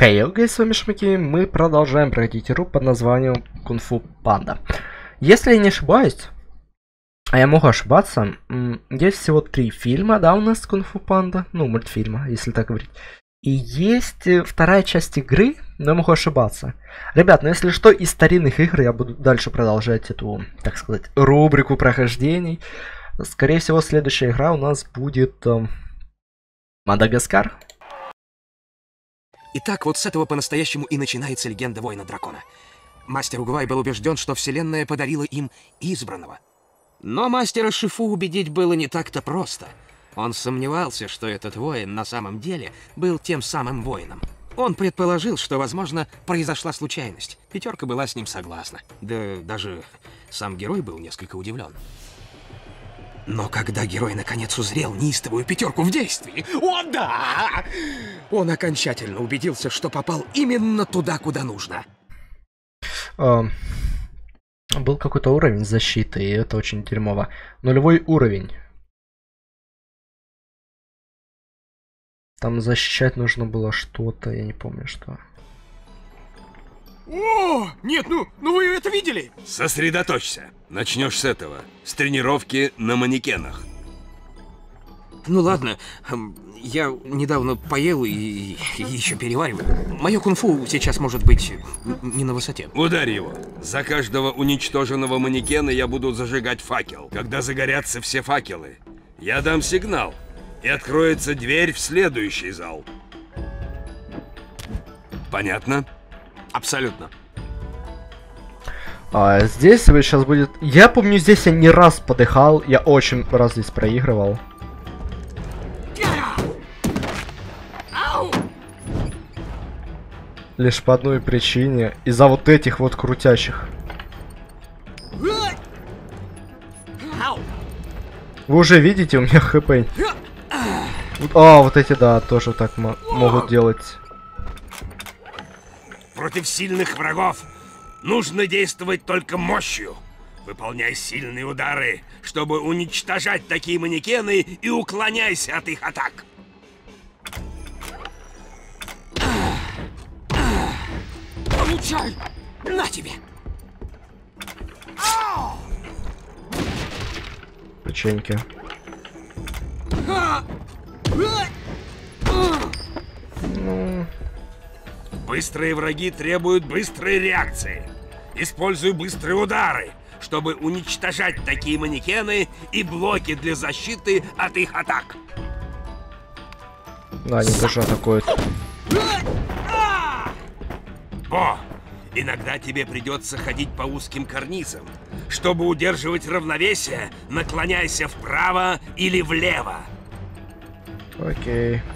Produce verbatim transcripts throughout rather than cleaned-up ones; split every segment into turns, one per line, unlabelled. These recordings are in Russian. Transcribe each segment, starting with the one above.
Хей, hey, с вами Шмаки, мы продолжаем проходить игру под названием Кунг-фу Панда. Если я не ошибаюсь, а я могу ошибаться, есть всего три фильма, да, у нас Кунг-фу Панда, ну, мультфильма, если так говорить. И есть вторая часть игры, но я могу ошибаться. Ребят, ну если что, из старинных игр я буду дальше продолжать эту, так сказать, рубрику прохождений. Скорее всего, следующая игра у нас будет э, Мадагаскар.
Итак, вот с этого по-настоящему и начинается легенда Воина Дракона. Мастер Угвай был убежден, что Вселенная подарила им избранного. Но мастера Шифу убедить было не так-то просто. Он сомневался, что этот воин на самом деле был тем самым воином. Он предположил, что, возможно, произошла случайность. Пятерка была с ним согласна. Да даже сам герой был несколько удивлен. Но когда герой наконец узрел неистовую пятерку в действии, о да! Он окончательно убедился, что попал именно туда, куда нужно.
А, был какой-то уровень защиты, и это очень дерьмово. Нулевой уровень. Там защищать нужно было что-то, я не помню что.
О, нет, ну, ну вы это видели?
Сосредоточься. Начнешь с этого. С тренировки на манекенах.
Ну ладно, я недавно поел и, и еще перевариваю. Мое кунг-фу сейчас может быть не на высоте.
Ударь его. За каждого уничтоженного манекена я буду зажигать факел. Когда загорятся все факелы, я дам сигнал, и откроется дверь в следующий зал. Понятно?
Абсолютно.
А здесь вы сейчас будет... Я помню, здесь я не раз подыхал, я очень раз здесь проигрывал. Лишь по одной причине, из-за вот этих вот крутящих. Вы уже видите, у меня хп. А, вот эти, да, тоже так могут делать.
Против сильных врагов нужно действовать только мощью. Выполняй сильные удары, чтобы уничтожать такие манекены, и уклоняйся от их атак.
Получай! На тебе!
Печеньки. Ну...
Быстрые враги требуют быстрой реакции. Используй быстрые удары, чтобы уничтожать такие манекены и блоки для защиты от их атак.
Да, они тоже атакуют.
О, иногда тебе придется ходить по узким карнизам. Чтобы удерживать равновесие, наклоняйся вправо или влево.
Окей.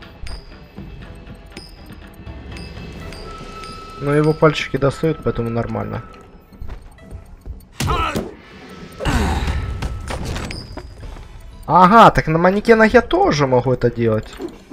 Но его пальчики достают, поэтому нормально. Ага, так на манекенах я тоже могу это делать.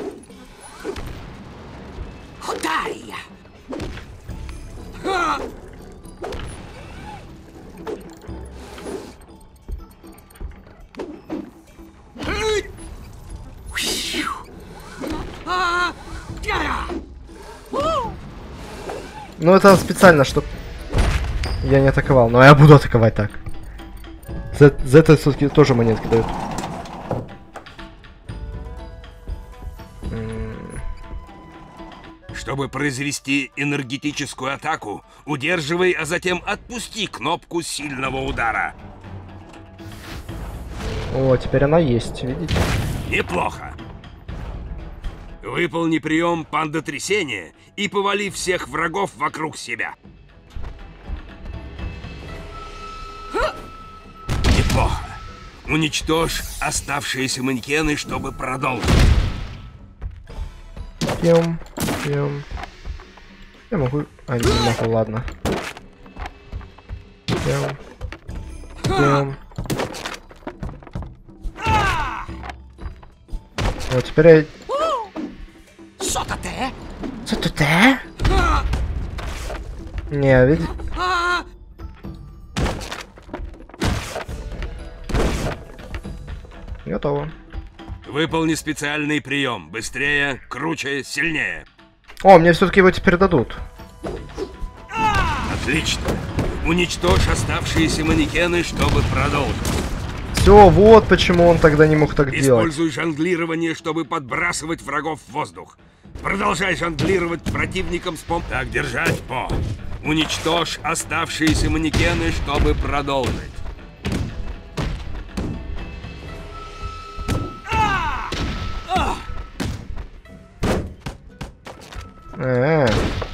Ну это специально, чтобы я не атаковал, но я буду атаковать так. За, за это все-таки тоже монетки дают.
Чтобы произвести энергетическую атаку, удерживай, а затем отпусти кнопку сильного удара.
О, теперь она есть, видите?
Неплохо. Выполни прием пандотрясения и повали всех врагов вокруг себя. Неплохо. Уничтожь оставшиеся манекены, чтобы продолжить.
Пьем, пьем. Я могу... А, не могу, ладно. Пьем. Пьем. Вот, теперь я...
Что-то-то?
Что-то-то? Не, видишь? Готово.
Выполни специальный прием. Быстрее, круче, сильнее.
О, мне все-таки его теперь дадут.
Отлично. Уничтожь оставшиеся манекены, чтобы продолжить.
Все, вот почему он тогда не мог так делать.
Используй жонглирование, чтобы подбрасывать врагов в воздух. Продолжай жонглировать противником с помощью... Так держать, По. Уничтожь оставшиеся манекены, чтобы продолжить.
Э-э.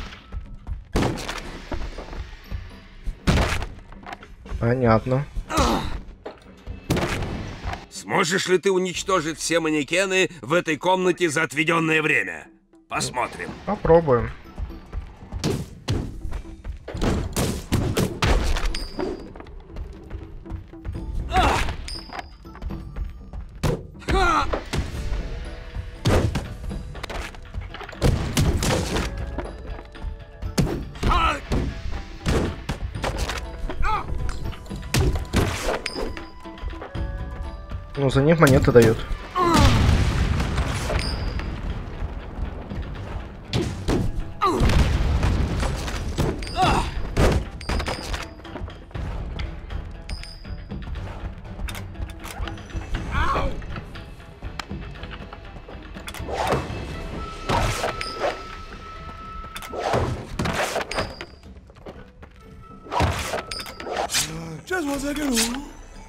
Понятно.
Сможешь ли ты уничтожить все манекены в этой комнате за отведенное время? Посмотрим.
Попробуем. Ну, за них монеты дают.
Just one second.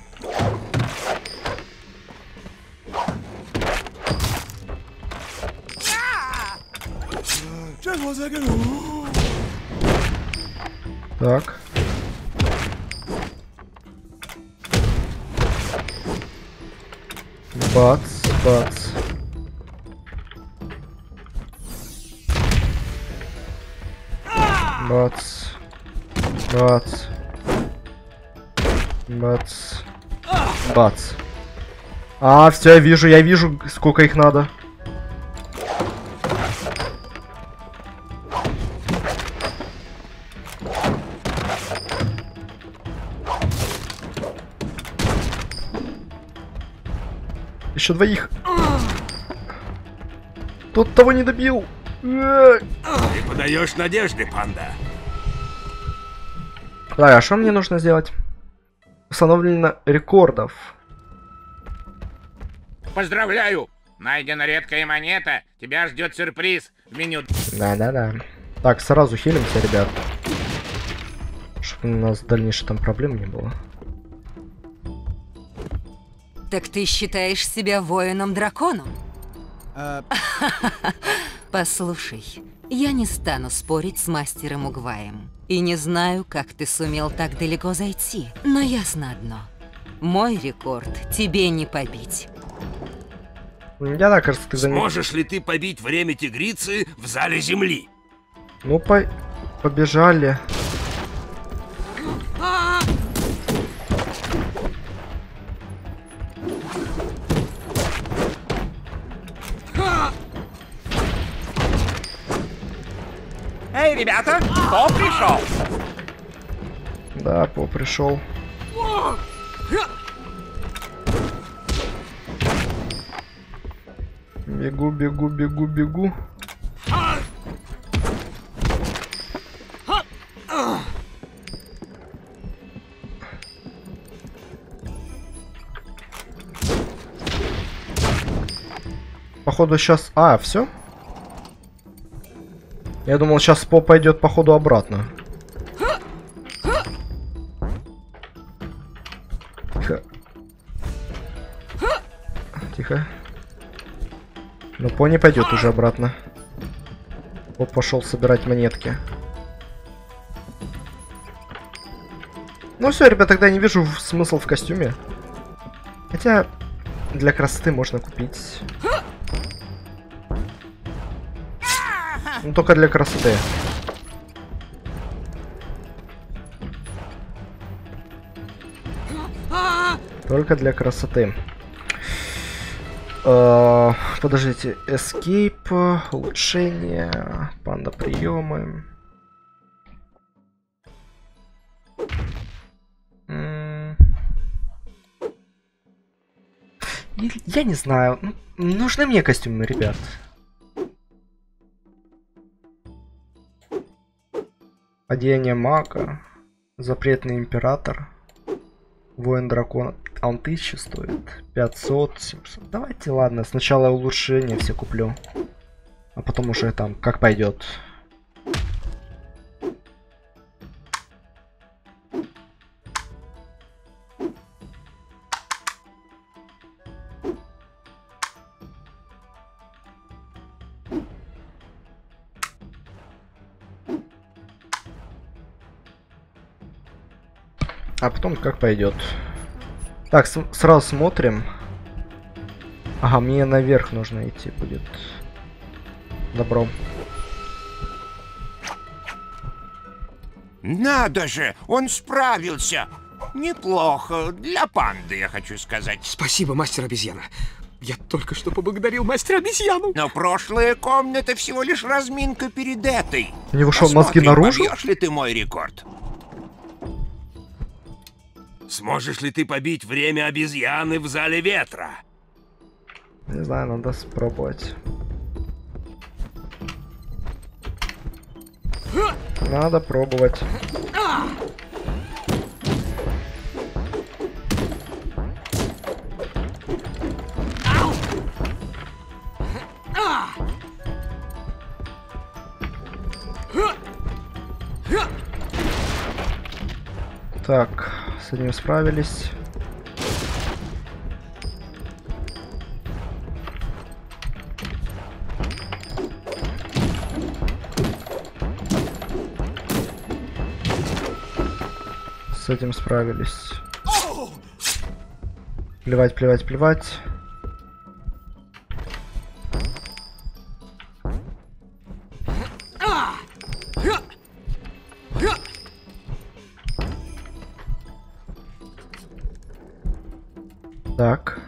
Just one second.
Так. Бац, бац. Бац. Бац. Бац. Бац. А, все, я вижу, я вижу, сколько их надо. Еще двоих. Тот того не добил.
Ты подаешь надежды, панда.
Так, а что мне нужно сделать? Установлено рекордов.
Поздравляю! Найдена редкая монета. Тебя ждет сюрприз в меню.
Да-да-да. Так, сразу хилимся, ребят. Чтобы у нас дальнейших там проблем не было.
Так ты считаешь себя воином-драконом?
Uh,
Послушай, я не стану спорить с мастером Угваем. И не знаю, как ты сумел так далеко зайти. Но ясно одно. Мой рекорд тебе не побить.
Я так, кажется, ты за ним...
Сможешь ли ты побить время тигрицы в зале земли?
Ну, по... побежали.
Эй, ребята, кто пришел?
Да, По пришел. Бегу, бегу, бегу, бегу. Походу сейчас... А, все? Я думал, сейчас По пойдет походу обратно. Тихо. Тихо. Но По не пойдет уже обратно. Вот пошел собирать монетки. Ну все, ребят, тогда не вижу смысл в костюме. Хотя для красоты можно купить. Ну только для красоты. Только для красоты. Uh, подождите, escape, улучшение, панда приемы. Mm. Я не знаю, нужны мне костюмы, ребят. Одеяние мага. Запретный император. Воин дракона. А он тысяча стоит. пятьсот, семьсот. Давайте, ладно, сначала улучшения все куплю. А потом уже там как пойдет. А потом как пойдет. Так, с сразу смотрим. Ага, мне наверх нужно идти будет. Добро.
Надо же, он справился. Неплохо. Для панды, я хочу сказать.
Спасибо, мастер обезьяна. Я только что поблагодарил мастера обезьяну.
Но прошлая комната всего лишь разминка перед этой.
У него что, мозги наружу?
Побьешь ли ты мой рекорд?
Сможешь ли ты побить время обезьяны в зале ветра?
Не знаю, надо спробовать. Надо пробовать. Так, с этим справились. С этим справились. Плевать, плевать, плевать. Так.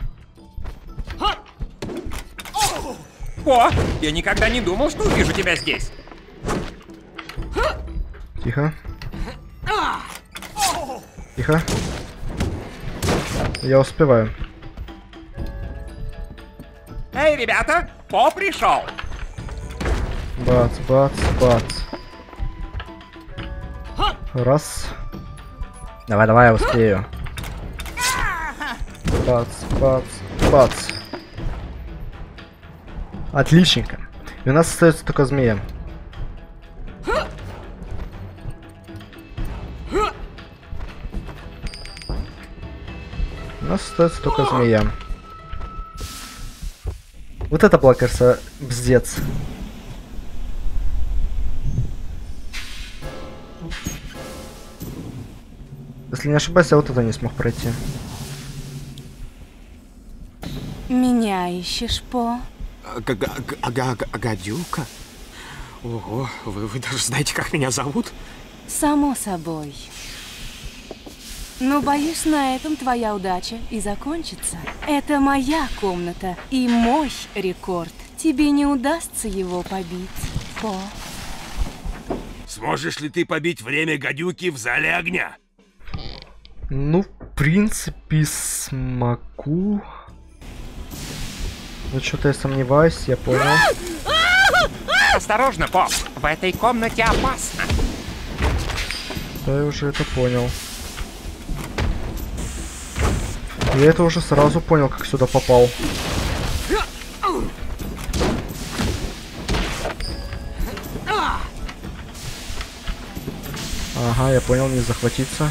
О, я никогда не думал, что увижу тебя здесь.
Тихо. Тихо. Я успеваю.
Эй, ребята, По пришел.
Бац, бац, бац. Раз. Давай, давай, я успею. Бац, бац, бац. Отличненько. И у нас остается только змея. У нас остается только змея. Вот это была, кажется, бздец. Если не ошибаюсь, я вот это не смог пройти.
Меня ищешь, По?
Гадюка? Ого, вы, вы даже знаете, как меня зовут?
Само собой. Но боюсь, на этом твоя удача и закончится. Это моя комната и мой рекорд. Тебе не удастся его побить, По.
Сможешь ли ты побить время гадюки в зале огня?
Ну, в принципе, смогу. Ну, что-то я сомневаюсь, я понял.
Осторожно, Поп, в этой комнате опасно.
Да, я уже это понял. Я это уже сразу понял, как сюда попал. Ага, я понял, не захватиться.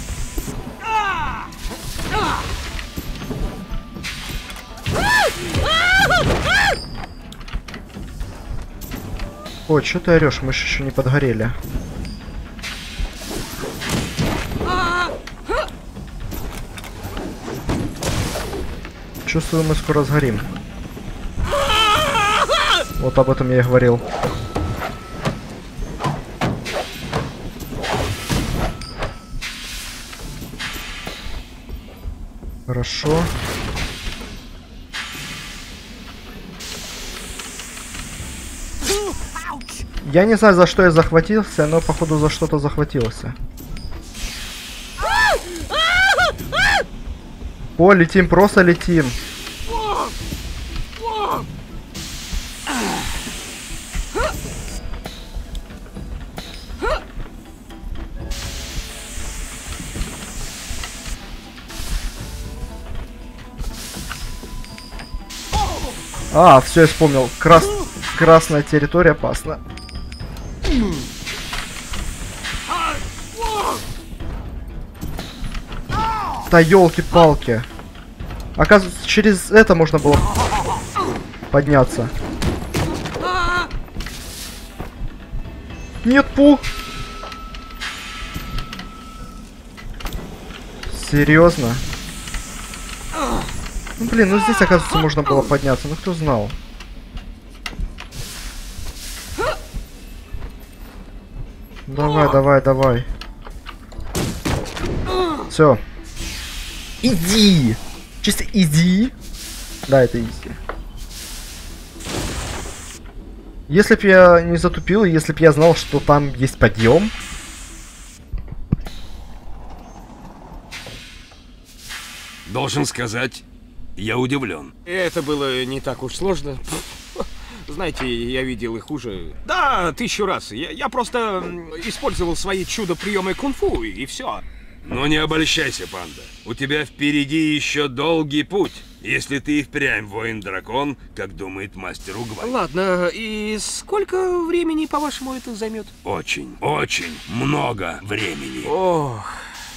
Ой, что ты орешь? Мы же еще не подгорели. Чувствую, мы скоро сгорим. Вот об этом я и говорил. Хорошо. Я не знаю, за что я захватился, но походу за что-то захватился. О, летим, просто летим. А, все, я вспомнил. Крас... Красная территория опасна. Да елки-палки. Оказывается, через это можно было подняться. Нет, пу. Серьезно? Ну блин, ну здесь, оказывается, можно было подняться. Ну кто знал? Давай, давай, давай. Все. Иди! Чисто иди. Да, это изи. Если б я не затупил, если б я знал, что там есть подъем.
Должен сказать, я удивлен.
Это было не так уж сложно. Знаете, я видел и хуже. Да, тысячу раз. Я, я просто использовал свои чудо-приемы кунг-фу, и все.
Но не обольщайся, панда. У тебя впереди еще долгий путь, если ты и впрямь воин-дракон, как думает мастер Угвай.
Ладно, и сколько времени, по-вашему, это займет?
Очень, очень много времени.
Ох.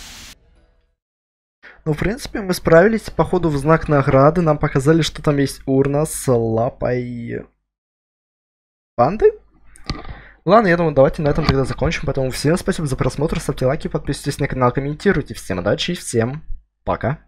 Ну, в принципе, мы справились. Походу, в знак награды нам показали, что там есть урна с лапой панды. Ладно, я думаю, давайте на этом тогда закончим. Поэтому всем спасибо за просмотр, ставьте лайки, подписывайтесь на канал, комментируйте. Всем удачи и всем пока.